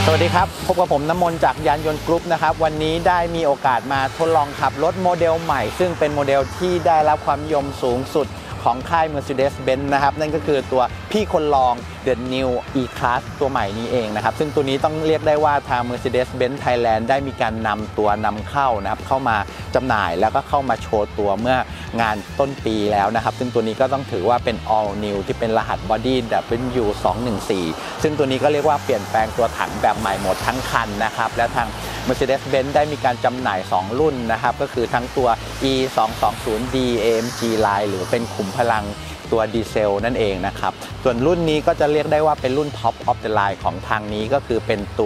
สวัสดีครับพบกับผมน้ำมนต์จากยานยนต์กรุ๊ปนะครับวันนี้ได้มีโอกาสมาทดลองขับรถโมเดลใหม่ซึ่งเป็นโมเดลที่ได้รับความนิยมสูงสุดของค่าย Mercedes-Benz นะครับนั่นก็คือตัวพี่คนลอง The New E-Class ตัวใหม่นี้เองนะครับซึ่งตัวนี้ต้องเรียกได้ว่าทาง Mercedes-Benz Thailand ได้มีการนำตัวนำเข้านะครับเข้ามาจำหน่ายแล้วก็เข้ามาโชว์ตัวเมื่องานต้นปีแล้วนะครับซึ่งตัวนี้ก็ต้องถือว่าเป็น All New ที่เป็นรหัส Body W214 ซึ่งตัวนี้ก็เรียกว่าเปลี่ยนแปลงตัวถังแบบใหม่หมดทั้งคันนะครับและทาง Mercedes-Benz ได้มีการจำหน่าย 2 รุ่นนะครับก็คือทั้งตัว E220D AMG Line หรือเป็นขุมพลังตัวดีเซลนั่นเองนะครับส่วนรุ่นนี้ก็จะเรียกได้ว่าเป็นรุ่น Top of the Line ของทางนี้ก็คือเป็นตัว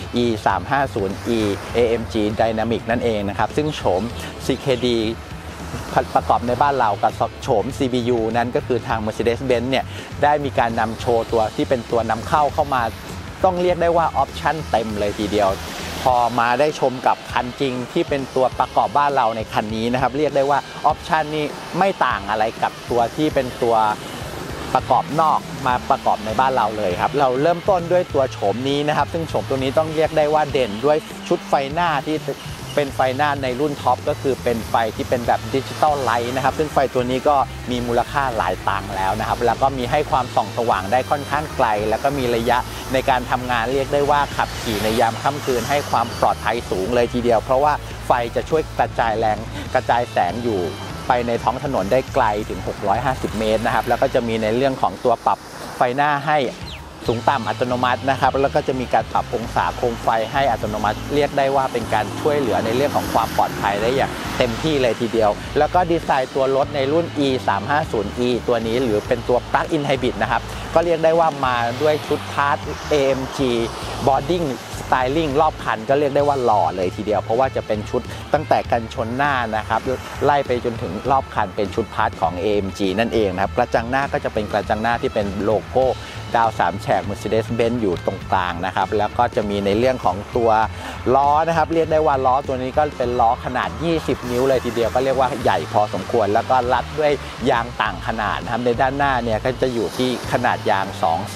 E350E AMG Dynamic นั่นเองนะครับซึ่งโฉม CKD ประกอบในบ้านเรากับโฉม CBU นั้นก็คือทาง Mercedes-Benz เนี่ยได้มีการนำโชว์ตัวที่เป็นตัวนำเข้ามาต้องเรียกได้ว่าออปชั่นเต็มเลยทีเดียวพอมาได้ชมกับคันจริงที่เป็นตัวประกอบบ้านเราในคันนี้นะครับเรียกได้ว่าออปชันนี้ไม่ต่างอะไรกับตัวที่เป็นตัวประกอบนอกมาประกอบในบ้านเราเลยครับเราเริ่มต้นด้วยตัวโฉมนี้นะครับซึ่งโฉมตัวนี้ต้องเรียกได้ว่าเด่นด้วยชุดไฟหน้าที่เป็นไฟหน้าในรุ่นท็อปก็คือเป็นไฟที่เป็นแบบดิจิตอลไลท์นะครับซึ่งไฟตัวนี้ก็มีมูลค่าหลายตังค์แล้วนะครับแล้วก็มีให้ความส่องสว่างได้ค่อนข้างไกลแล้วก็มีระยะในการทำงานเรียกได้ว่าขับขี่ในยามค่ำคืนให้ความปลอดภัยสูงเลยทีเดียวเพราะว่าไฟจะช่วยกระจายแรงกระจายแสงอยู่ไปในท้องถนนได้ไกลถึง650เมตรนะครับแล้วก็จะมีในเรื่องของตัวปรับไฟหน้าให้สูงต่ำอัตโนมัตินะครับแล้วก็จะมีการปรับองศาโคมไฟให้อัตโนมัติเรียกได้ว่าเป็นการช่วยเหลือในเรื่องของความปลอดภัยได้อย่างเต็มที่เลยทีเดียวแล้วก็ดีไซน์ตัวรถในรุ่น E350E ตัวนี้หรือเป็นตัว Plug-in Hybrid นะครับก็เรียกได้ว่ามาด้วยชุดพาร์ท AMG Boarding Styling รอบคันก็เรียกได้ว่าหล่อเลยทีเดียวเพราะว่าจะเป็นชุดตั้งแต่กันชนหน้านะครับไล่ไปจนถึงรอบคันเป็นชุดพาร์ทของ AMG นั่นเองนะครับกระจังหน้าก็จะเป็นกระจังหน้าที่เป็นโลโก้ดาว3แฉก Mercedes-Benz อยู่ตรงกลางนะครับแล้วก็จะมีในเรื่องของตัวล้อนะครับเรียกได้ว่าล้อตัวนี้ก็เป็นล้อขนาด20นิ้วเลยทีเดียวก็เรียกว่าใหญ่พอสมควรแล้วก็รัดด้วยยางต่างขนาดนะครับในด้านหน้าเนี่ยก็จะอยู่ที่ขนาดยาง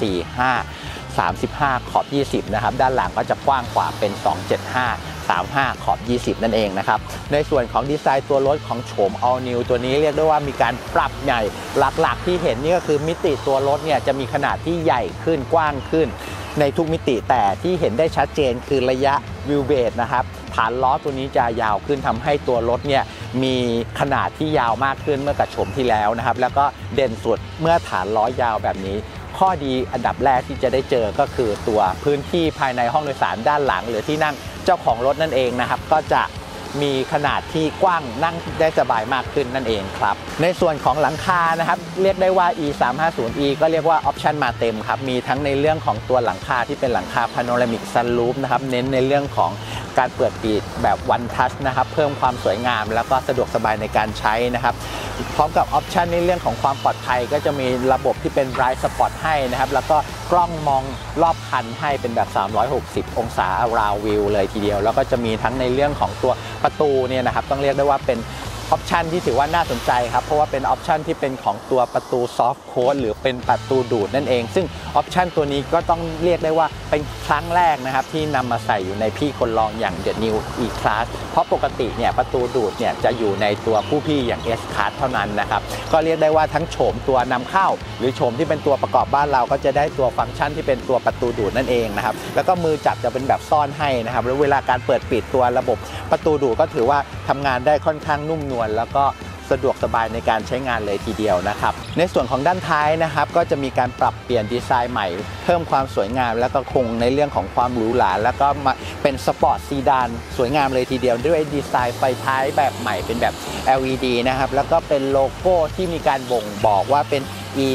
245/35 ขอบ 20นะครับด้านหลังก็จะกว้างกว่าเป็น275/35 ขอบ 20นั่นเองนะครับในส่วนของดีไซน์ตัวรถของโฉม All New ตัวนี้เรียกได้ว่ามีการปรับใหญ่หลักๆที่เห็นนี่ก็คือมิติตัวรถเนี่ยจะมีขนาดที่ใหญ่ขึ้นกว้างขึ้นในทุกมิติแต่ที่เห็นได้ชัดเจนคือระยะวิวเบสนะครับฐานล้อตัวนี้จะยาวขึ้นทำให้ตัวรถเนี่ยมีขนาดที่ยาวมากขึ้นเมื่อกับโฉมที่แล้วนะครับแล้วก็เด่นสุดเมื่อฐานล้อยาวแบบนี้ข้อดีอันดับแรกที่จะได้เจอก็คือตัวพื้นที่ภายในห้องโดยสารด้านหลังหรือที่นั่งเจ้าของรถนั่นเองนะครับก็จะมีขนาดที่กว้างนั่งได้สบายมากขึ้นนั่นเองครับในส่วนของหลังคานะครับเรียกได้ว่า E350E ก็เรียกว่าออปชันมาเต็มครับมีทั้งในเรื่องของตัวหลังคาที่เป็นหลังคาพาโนรามิกซันรูฟนะครับเน้นในเรื่องของการเปิดปิดแบบวันทัชนะครับเพิ่มความสวยงามแล้วก็สะดวกสบายในการใช้นะครับพร้อมกับออปชันในเรื่องของความปลอดภัยก็จะมีระบบที่เป็น Blind Spot ให้นะครับแล้วก็กล้องมองรอบคันให้เป็นแบบ360องศา Around View เลยทีเดียวแล้วก็จะมีทั้งในเรื่องของตัวประตูเนี่ยนะครับต้องเรียกได้ว่าเป็นออปชันที่ถือว่าน่าสนใจครับเพราะว่าเป็นออปชันที่เป็นของตัวประตูซอฟต์โค้ดหรือเป็นประตูดูดนั่นเองซึ่งออปชันตัวนี้ก็ต้องเรียกได้ว่าเป็นครั้งแรกนะครับที่นำมาใส่อยู่ในพี่คนลองอย่าง The New E-Class เพราะปกติเนี่ยประตูดูดเนี่ยจะอยู่ในตัวผู้พี่อย่าง S-Class เท่านั้นนะครับก็เรียกได้ว่าทั้งโฉมตัวนำเข้าหรือโฉมที่เป็นตัวประกอบบ้านเราก็จะได้ตัวฟังก์ชันที่เป็นตัวประตูดูดนั่นเองนะครับแล้วก็มือจับจะเป็นแบบซ่อนให้นะครับแล้วเวลาการเปิดปิดตัวระบบประตูดูดก็ถือว่าทำงานได้ค่อนข้างนุ่มนวลแล้วก็สะดวกสบายในการใช้งานเลยทีเดียวนะครับในส่วนของด้านท้ายนะครับก็จะมีการปรับเปลี่ยนดีไซน์ใหม่เพิ่มความสวยงามแล้วก็คงในเรื่องของความหรูหราแล้วก็มาเป็นสปอร์ตซีดานสวยงามเลยทีเดียวด้วยดีไซน์ไฟท้ายแบบใหม่เป็นแบบ LED นะครับแล้วก็เป็นโลโก้ที่มีการบ่งบอกว่าเป็น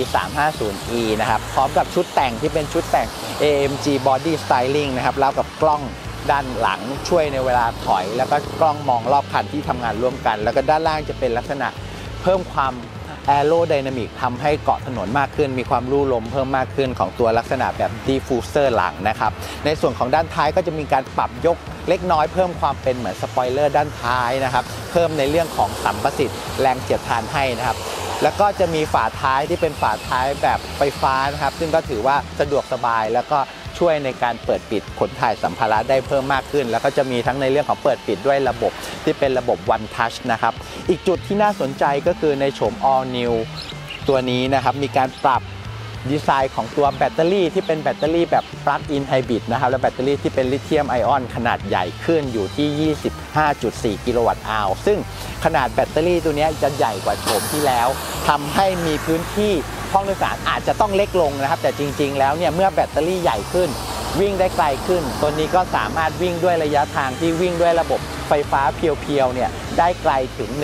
E350E นะครับพร้อมกับชุดแต่งที่เป็นชุดแต่ง AMG Body Styling นะครับแล้วกับกล้องด้านหลังช่วยในเวลาถอยแล้วก็กล้องมองรอบคันที่ทำงานร่วมกันแล้วก็ด้านล่างจะเป็นลักษณะเพิ่มความแอโรไดนามิกทำให้เกาะถนนมากขึ้นมีความลู่ลมเพิ่มมากขึ้นของตัวลักษณะแบบดิฟฟูเซอร์หลังนะครับในส่วนของด้านท้ายก็จะมีการปรับยกเล็กน้อยเพิ่มความเป็นเหมือนสปอยเลอร์ด้านท้ายนะครับเพิ่มในเรื่องของสัมประสิทธิ์แรงเสียดทานให้นะครับแล้วก็จะมีฝาท้ายที่เป็นฝาท้ายแบบไฟฟ้านะครับซึ่งก็ถือว่าสะดวกสบายแล้วก็ช่วยในการเปิดปิดขนถ่ายสัมภาระได้เพิ่มมากขึ้นแล้วก็จะมีทั้งในเรื่องของเปิดปิดด้วยระบบที่เป็นระบบ One Touch นะครับอีกจุดที่น่าสนใจก็คือในโฉม All New ตัวนี้นะครับมีการปรับดีไซน์ของตัวแบตเตอรี่ที่เป็นแบตเตอรี่แบบ Plug-in Hybrid นะครับและแบตเตอรี่ที่เป็นลิเธียมไอออนขนาดใหญ่ขึ้นอยู่ที่ 25.4 กิโลวัตต์อาวซึ่งขนาดแบตเตอรี่ตัวนี้จะใหญ่กว่าโฉมที่แล้วทำให้มีพื้นที่ห้องโดยสารอาจจะต้องเล็กลงนะครับแต่จริงๆแล้วเนี่ยเมื่อแบตเตอรี่ใหญ่ขึ้นวิ่งได้ไกลขึ้นตัวนี้ก็สามารถวิ่งด้วยระยะทางที่วิ่งด้วยระบบไฟฟ้าเพียวๆเนี่ยได้ไกลถึง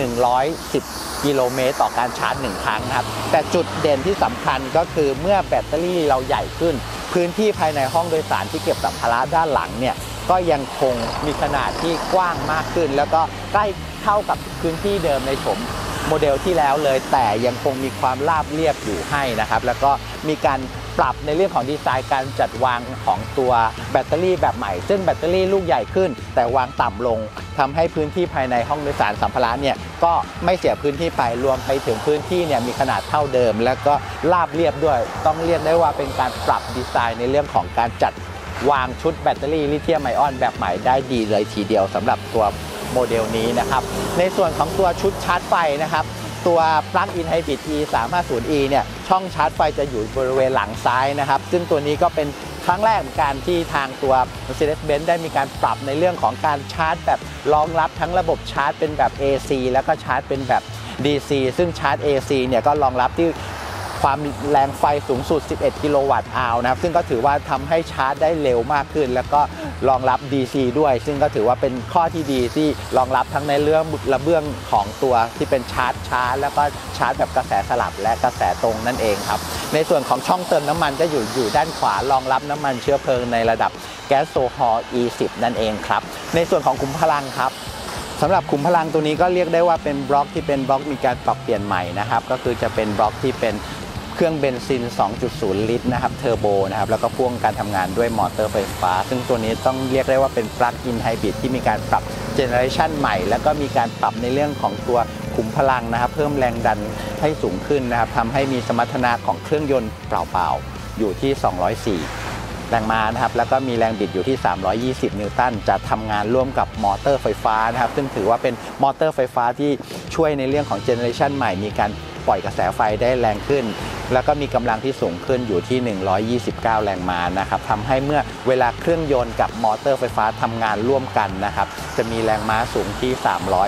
110กิโลเมตรต่อการชาร์จ1ครั้งครับแต่จุดเด่นที่สำคัญก็คือเมื่อแบตเตอรี่เราใหญ่ขึ้นพื้นที่ภายในห้องโดยสารที่เก็บสัมภาระด้านหลังเนี่ยก็ยังคงมีขนาดที่กว้างมากขึ้นแล้วก็ใกล้เท่ากับพื้นที่เดิมในโฉมโมเดลที่แล้วเลยแต่ยังคงมีความราบเรียบอยู่ให้นะครับแล้วก็มีการปรับในเรื่องของดีไซน์การจัดวางของตัวแบตเตอรี่แบบใหม่ซึ่งแบตเตอรี่ลูกใหญ่ขึ้นแต่วางต่ำลงทำให้พื้นที่ภายในห้องโดยสารสัมภาระเนี่ยก็ไม่เสียพื้นที่ไปรวมไปถึงพื้นที่เนี่ยมีขนาดเท่าเดิมแล้วก็ราบเรียบด้วยต้องเรียกได้ว่าเป็นการปรับดีไซน์ในเรื่องของการจัดวางชุดแบตเตอรี่ลิเธียมไอออนแบบใหม่ได้ดีเลยทีเดียวสำหรับตัวโมเดลนี้นะครับในส่วนของตัวชุดชาร์จไฟนะครับตัว Plug-in Hybrid E350e เนี่ยช่องชาร์จไฟจะอยู่บริเวณหลังซ้ายนะครับซึ่งตัวนี้ก็เป็นครั้งแรกการที่ทางตัว Mercedes-Benz ได้มีการปรับในเรื่องของการชาร์จแบบรองรับทั้งระบบชาร์จเป็นแบบ AC แล้วก็ชาร์จเป็นแบบ DC ซึ่งชาร์จ AC เนี่ยก็รองรับที่ความแรงไฟสูงสุด11กิโลวัตต์อาวนะครับซึ่งก็ถือว่าทำให้ชาร์จได้เร็วมากขึ้นแล้วก็รองรับ DC ด้วยซึ่งก็ถือว่าเป็นข้อที่ดีที่รองรับทั้งในเรื่องระเบื้องของตัวที่เป็นชาร์จช้าแล้วก็ชาร์จแบบกระแสสลับและกระแสตรงนั่นเองครับในส่วนของช่องเติมน้ำมันก็อยู่ด้านขวารองรับน้ำมันเชื้อเพลิงในระดับแก๊สโซฮอล์ E10 นั่นเองครับในส่วนของขุมพลังครับสำหรับขุมพลังตัวนี้ก็เรียกได้ว่าเป็นบล็อกที่เป็นบล็อกมีการปรับเปลี่ยนใหม่นะครับก็คือจะเป็นบล็อกที่เป็นเครื่องเบนซิน 2.0 ลิตรนะครับเทอร์โบนะครับแล้วก็พ่วงการทำงานด้วยมอเตอร์ไฟฟ้าซึ่งตัวนี้ต้องเรียกได้ว่าเป็น Plug-in Hybrid ที่มีการปรับเจเนอเรชันใหม่แล้วก็มีการปรับในเรื่องของตัวขุมพลังนะครับเพิ่มแรงดันให้สูงขึ้นนะครับทำให้มีสมรรถนะของเครื่องยนต์เปล่าๆอยู่ที่204แรงม้านะครับแล้วก็มีแรงบิดอยู่ที่320นิวตันจะทำงานร่วมกับมอเตอร์ไฟฟ้านะครับซึ่งถือว่าเป็นมอเตอร์ไฟฟ้าที่ช่วยในเรื่องของเจเนอเรชันใหม่มีการปล่อยกระแสไฟได้แรงขึ้นแล้วก็มีกำลังที่สูงขึ้นอยู่ที่129แรงม้านะครับทำให้เมื่อเวลาเครื่องยนต์กับมอเตอร์ไฟฟ้าทำงานร่วมกันนะครับจะมีแรงม้าสูงที่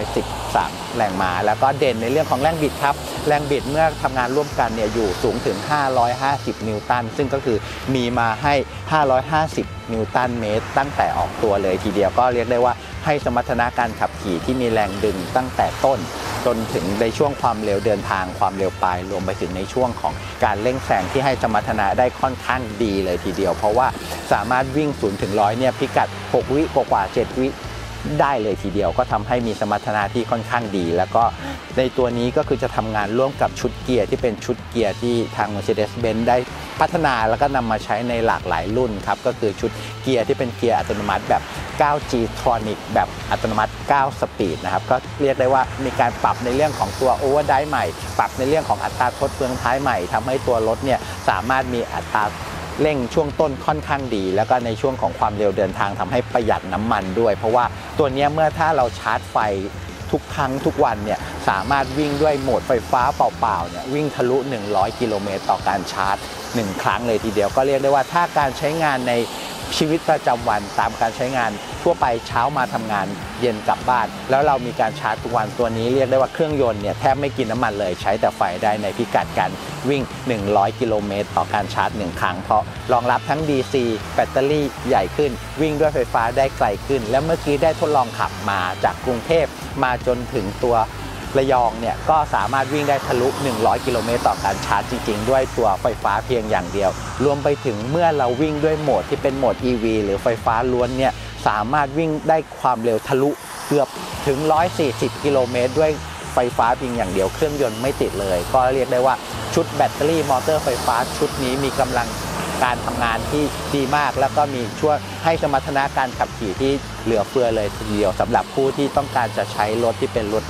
313แรงม้าแล้วก็เด่นในเรื่องของแรงบิดครับแรงบิดเมื่อทำงานร่วมกันเนี่ยอยู่สูงถึง550นิวตันซึ่งก็คือมีมาให้550นิวตันเมตรตั้งแต่ออกตัวเลยทีเดียวก็เรียกได้ว่าให้สมรรถนะการขับขี่ที่มีแรงดึงตั้งแต่ต้นจนถึงในช่วงความเร็วเดินทางความเร็วปลายรวมไปถึงในช่วงของการเร่งแซงที่ให้สมรรถนะได้ค่อนข้างดีเลยทีเดียวเพราะว่าสามารถวิ่ง0ถึง100เนี่ยพิกัด6วิกว่า7วิได้เลยทีเดียวก็ทำให้มีสมรรถนะที่ค่อนข้างดีแล้วก็ในตัวนี้ก็คือจะทำงานร่วมกับชุดเกียร์ที่เป็นชุดเกียร์ที่ทาง Mercedes-Benz ได้พัฒนาแล้วก็นำมาใช้ในหลากหลายรุ่นครับก็คือชุดเกียร์ที่เป็นเกียร์อัตโนมัติแบบ 9G Tronic แบบอัตโนมัติ9 สปีดนะครับก็เรียกได้ว่ามีการปรับในเรื่องของตัว Overdrive ใหม่ปรับในเรื่องของอัตราทดเฟืองท้ายใหม่ทำให้ตัวรถเนี่ยสามารถมีอัตราเร่งช่วงต้นค่อนข้างดีแล้วก็ในช่วงของความเร็วเดินทางทำให้ประหยัดน้ำมันด้วยเพราะว่าตัวนี้เมื่อถ้าเราชาร์จไฟทุกครั้งทุกวันเนี่ยสามารถวิ่งด้วยโหมดไฟฟ้าเปล่าๆเนี่ยวิ่งทะลุ100กิโลเมตรต่อการชาร์จ1ครั้งเลยทีเดียวก็เรียกได้ว่าถ้าการใช้งานในชีวิตประจำวันตามการใช้งานทั่วไปเช้ามาทำงานเย็นกลับบ้านแล้วเรามีการชาร์จทุกวันตัวนี้เรียกได้ว่าเครื่องยนต์เนี่ยแทบไม่กินน้ำมันเลยใช้แต่ไฟได้ในพิกัดการวิ่ง100กิโลเมตรต่อการชาร์จ1ครั้งเพราะรองรับทั้ง DC แบตเตอรี่ใหญ่ขึ้นวิ่งด้วยไฟฟ้าได้ไกลขึ้นและเมื่อกี้ได้ทดลองขับมาจากกรุงเทพมาจนถึงตัวระยองเนี่ยก็สามารถวิ่งได้ทะลุ100กิโลเมตรต่อการชาร์จจริงๆด้วยตัวไฟฟ้าเพียงอย่างเดียวรวมไปถึงเมื่อเราวิ่งด้วยโหมดที่เป็นโหมด EV หรือไฟฟ้าล้วนเนี่ยสามารถวิ่งได้ความเร็วทะลุเกือบถึง140กิโลเมตรด้วยไฟฟ้าเพียงอย่างเดียวเครื่องยนต์ไม่ติดเลยก็เรียกได้ว่าชุดแบตเตอรี่มอเตอร์ไฟฟ้าชุดนี้มีกำลังการทำงานที่ดีมากแล้วก็มีช่วยให้สมรรถนะการขับขี่ที่เหลือเฟือเลยทีเดียวสำหรับผู้ที่ต้องการจะใช้รถที่เป็นรถ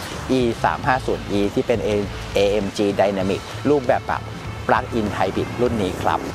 E350e ที่เป็น AMG Dynamic รูปแบบPlug-in Hybrid รุ่นนี้ครับ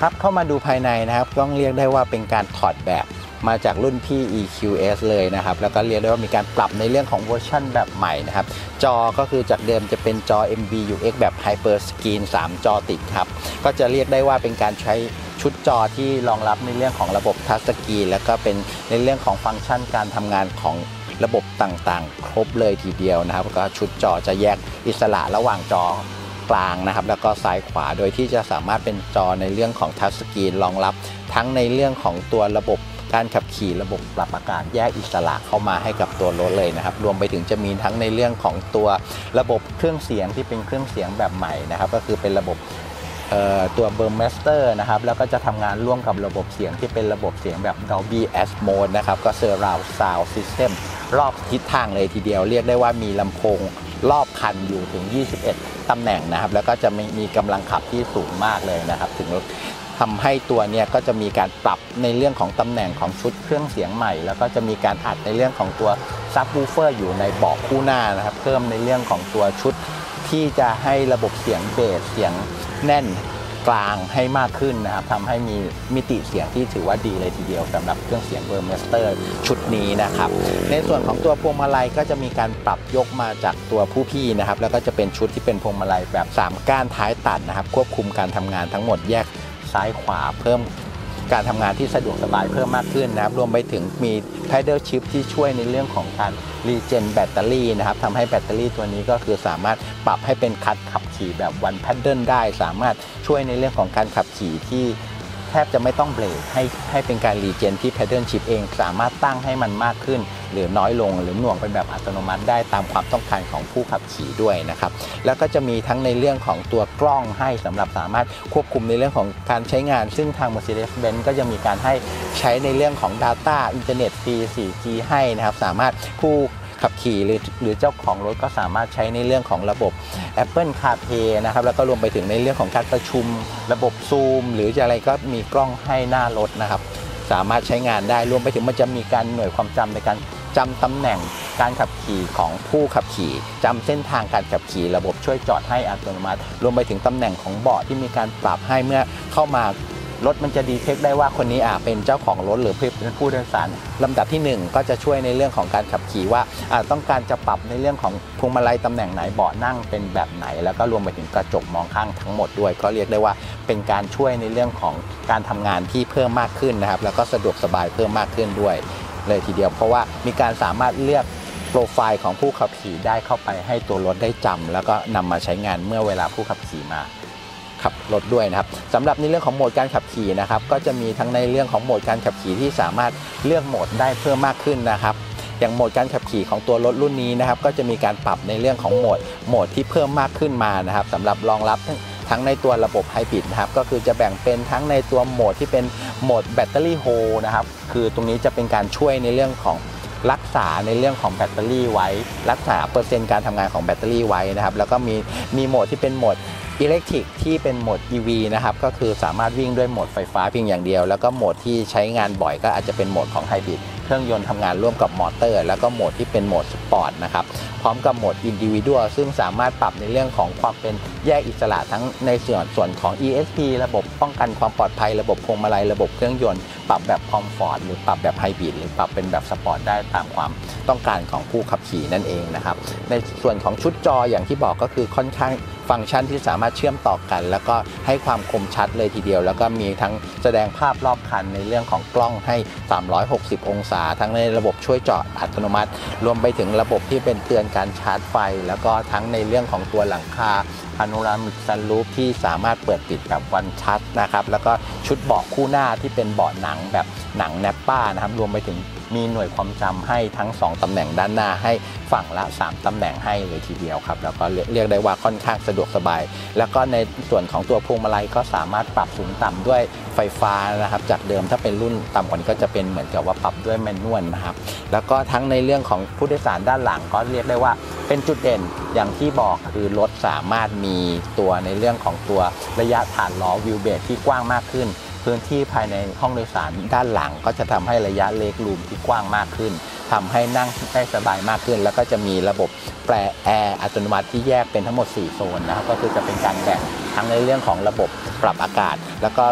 ครับเข้ามาดูภายในนะครับต้องเรียกได้ว่าเป็นการถอดแบบมาจากรุ่นพี่ EQS เลยนะครับแล้วก็เรียกได้ว่ามีการปรับในเรื่องของเวอร์ชันแบบใหม่นะครับจอก็คือจากเดิมจะเป็นจอ MBUX แบบ Hyper Screen 3 จอติดครับก็จะเรียกได้ว่าเป็นการใช้ชุดจอที่รองรับในเรื่องของระบบทัชสกรีนแล้วก็เป็นในเรื่องของฟังก์ชันการทำงานของระบบต่างๆครบเลยทีเดียวนะครับก็ชุดจอจะแยกอิสระระหว่างจอกลางนะครับแล้วก็ซ้ายขวาโดยที่จะสามารถเป็นจอในเรื่องของทัชสกรีนรองรับทั้งในเรื่องของตัวระบบการขับขี่ระบบปรับอากาศแยกอิสระเข้ามาให้กับตัวรถเลยนะครับรวมไปถึงจะมีทั้งในเรื่องของตัวระบบเครื่องเสียงที่เป็นเครื่องเสียงแบบใหม่นะครับก็คือเป็นระบบตัว Burmester นะครับแล้วก็จะทำงานร่วมกับระบบเสียงที่เป็นระบบเสียงแบบ Dolby Atmos นะครับก็ Surround Sound System รอบทิศทางเลยทีเดียวเรียกได้ว่ามีลำโพงรอบคันอยู่ถึง21ตำแหน่งนะครับแล้วก็จะมีกำลังขับที่สูงมากเลยนะครับถึงทำให้ตัวนี้ก็จะมีการปรับในเรื่องของตำแหน่งของชุดเครื่องเสียงใหม่แล้วก็จะมีการอัดในเรื่องของตัวซับวูเฟอร์อยู่ในเบาะคู่หน้านะครับเพิ่มในเรื่องของตัวชุดที่จะให้ระบบเสียงเบสเสียงแน่นกลางให้มากขึ้นนะครับทำให้มีมิติเสียงที่ถือว่าดีเลยทีเดียวสำหรับเครื่องเสียง Burmester ชุดนี้นะครับในส่วนของตัวพวงมาลัยก็จะมีการปรับยกมาจากตัวผู้พี่นะครับแล้วก็จะเป็นชุดที่เป็นพวงมาลัยแบบ3ก้านท้ายตัดนะครับควบคุมการทำงานทั้งหมดแยกซ้ายขวาเพิ่มการทำงานที่สะดวกสบายเพิ่มมากขึ้นนะครับรวมไปถึงมี Paddle Shift ที่ช่วยในเรื่องของการรีเจนแบตเตอรี่นะครับทำให้แบตเตอรี่ตัวนี้ก็คือสามารถปรับให้เป็นคัดขับขี่แบบ One Paddle ได้สามารถช่วยในเรื่องของการขับขี่ที่แทบจะไม่ต้องเบรกให้เป็นการรีเจนที่ Paddle Shift เองสามารถตั้งให้มันมากขึ้นหรือน้อยลงหรือหน่วงเป็นแบบอัตโนมัติได้ตามความต้องการของผู้ขับขี่ด้วยนะครับแล้วก็จะมีทั้งในเรื่องของตัวกล้องให้สำหรับสามารถควบคุมในเรื่องของการใช้งานซึ่งทาง Mercedes-Benz ก็จะมีการให้ใช้ในเรื่องของ Data อินเทอร์เน็ตฟรี 4G ให้นะครับสามารถผู้ขับขี่หรือเจ้าของรถก็สามารถใช้ในเรื่องของระบบ Apple CarPlay นะครับแล้วก็รวมไปถึงในเรื่องของการประชุมระบบ Zoom หรืออะไรก็มีกล้องให้หน้ารถนะครับสามารถใช้งานได้รวมไปถึงมันจะมีการหน่วยความจำในการจำตำแหน่งการขับขี่ของผู้ขับขี่จำเส้นทางการขับขี่ระบบช่วยจอดให้อัตโนมัติรวมไปถึงตำแหน่งของเบาะที่มีการปรับให้เมื่อเข้ามารถมันจะดีเทคได้ว่าคนนี้เป็นเจ้าของรถหรือเป็นผู้โดยสารลำดับที่1ก็จะช่วยในเรื่องของการขับขี่ว่าต้องการจะปรับในเรื่องของพวงมาลัยตำแหน่งไหนเบาะนั่งเป็นแบบไหนแล้วก็รวมไปถึงกระจกมองข้างทั้งหมดด้วยก็เรียกได้ว่าเป็นการช่วยในเรื่องของการทำงานที่เพิ่มมากขึ้นนะครับแล้วก็สะดวกสบายเพิ่มมากขึ้นด้วยเลยทีเดียวเพราะว่ามีการสามารถเลือกโปรไฟล์ของผู้ขับขี่ได้เข้าไปให้ตัวรถได้จำแล้วก็นำมาใช้งานเมื่อเวลาผู้ขับขี่มาขับรถด้วยนะครับสำหรับในเรื่องของโหมดการขับขี่นะครับก็จะมีทั้งในเรื่องของโหมดการขับขี่ที่สามารถเลือกโหมดได้เพิ่มมากขึ้นนะครับอย่างโหมดการขับขี่ของตัวรถรุ่นนี้นะครับก็จะมีการปรับในเรื่องของโหมดที่เพิ่มมากขึ้นมานะครับสำหรับรองรับทั้งในตัวระบบไฮบริดนะครับก็คือจะแบ่งเป็นทั้งในตัวโหมดที่เป็นโหมดแบตเตอรี่โฮนะครับคือตรงนี้จะเป็นการช่วยในเรื่องของรักษาในเรื่องของแบตเตอรี่ไว้รักษาเปอร์เซ็นต์การทำงานของแบตเตอรี่ไว้นะครับแล้วก็มีโหมดที่เป็นโหมดอิเล็กทริกที่เป็นโหมด EV นะครับก็คือสามารถวิ่งด้วยโหมดไฟฟ้าเพียงอย่างเดียวแล้วก็โหมดที่ใช้งานบ่อยก็อาจจะเป็นโหมดของไฮบริดเครื่องยนต์ทำงานร่วมกับมอเตอร์แล้วก็โหมดที่เป็นโหมดสปอร์ตนะครับพร้อมกับโหมด Individual ซึ่งสามารถปรับในเรื่องของความเป็นแยกอิสระทั้งในส่วนของ ESP ระบบป้องกันความปลอดภัยระบบพวงมาลัยระบบเครื่องยนต์ปรับแบบคอมฟอร์ตหรือปรับแบบไฮบริดหรือปรับเป็นแบบสปอร์ตได้ตามความต้องการของผู้ขับขี่นั่นเองนะครับในส่วนของชุดจออย่างที่บอกก็คือค่อนข้างฟังก์ชันที่สามารถเชื่อมต่อกันแล้วก็ให้ความคมชัดเลยทีเดียวแล้วก็มีทั้งแสดงภาพรอบคันในเรื่องของกล้องให้360องศาทั้งในระบบช่วยจอดอัตโนมัติรวมไปถึงระบบที่เป็นเตือนการชาร์จไฟแล้วก็ทั้งในเรื่องของตัวหลังคาพาโนรามิกซันรูฟที่สามารถเปิดปิดแบบวันชัดนะครับแล้วก็ชุดเบาะคู่หน้าที่เป็นเบาะหนังแบบหนังแนปป้านะครับรวมไปถึงมีหน่วยความจำให้ทั้ง2ตำแหน่งด้านหน้าให้ฝั่งละ3ตำแหน่งให้เลยทีเดียวครับแล้วก็เรียกได้ว่าค่อนข้างสะดวกสบายแล้วก็ในส่วนของตัวพวงมาลัยก็สามารถปรับสูงต่ำด้วยไฟฟ้านะครับจากเดิมถ้าเป็นรุ่นต่ำกว่านี้ก็จะเป็นเหมือนกับว่าปรับด้วยแมนนวลนะครับแล้วก็ทั้งในเรื่องของผู้โดยสารด้านหลังก็เรียกได้ว่าเป็นจุดเด่นอย่างที่บอกคือรถสามารถมีตัวในเรื่องของตัวระยะฐานล้อวิวเบสที่กว้างมากขึ้นพื้นที่ภายในห้องโดยสารด้านหลังก็จะทำให้ระยะเลกรูมที่กว้างมากขึ้นทำให้นั่งได้สบายมากขึ้นแล้วก็จะมีระบบแปรแอร์อัตโนมัติที่แยกเป็นทั้งหมด4โซนนะครับก็คือจะเป็นการแบ่งทั้งในเรื่องของระบบปรับอากาศแล้วก็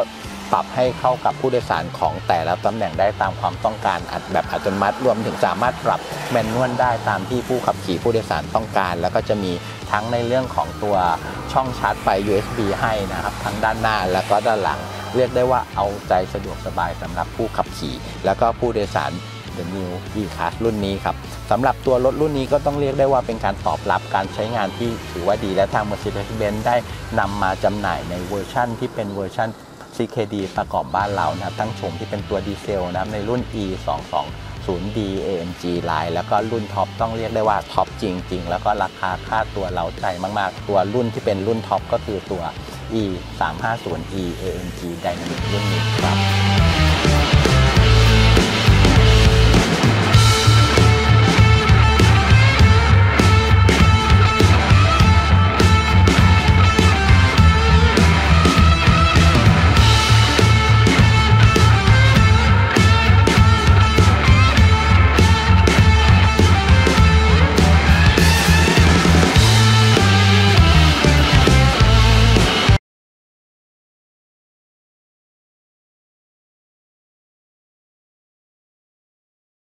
ปรับให้เข้ากับผู้โดยสารของแต่ละตำแหน่งได้ตามความต้องการแบบอัตโนมัติรวมถึงสามารถปรับแมนนวลได้ตามที่ผู้ขับขี่ผู้โดยสารต้องการแล้วก็จะมีทั้งในเรื่องของตัวช่องชาร์จไฟ USB ให้นะครับทั้งด้านหน้าแล้วก็ด้านหลังเรียกได้ว่าเอาใจสะดวกสบายสำหรับผู้ขับขี่แล้วก็ผู้โดยสาร The New E-Class รุ่นนี้ครับสำหรับตัวรถรุ่นนี้ก็ต้องเรียกได้ว่าเป็นการตอบรับการใช้งานที่ถือว่าดีและทาง Mercedes-Benz ได้นำมาจำหน่ายในเวอร์ชั่นที่เป็นเวอร์ชั่น CKD ประกอบบ้านเรานะครับทั้งโฉมที่เป็นตัวดีเซลนะครับในรุ่น E220D AMG Line แล้วก็รุ่นท็อปต้องเรียกได้ว่าท็อปจริงๆแล้วก็ราคาค่าตัวเราใจมากๆตัวรุ่นที่เป็นรุ่นท็อปก็คือตัว E350E AMG Dynamic รุ่นนี้ครับ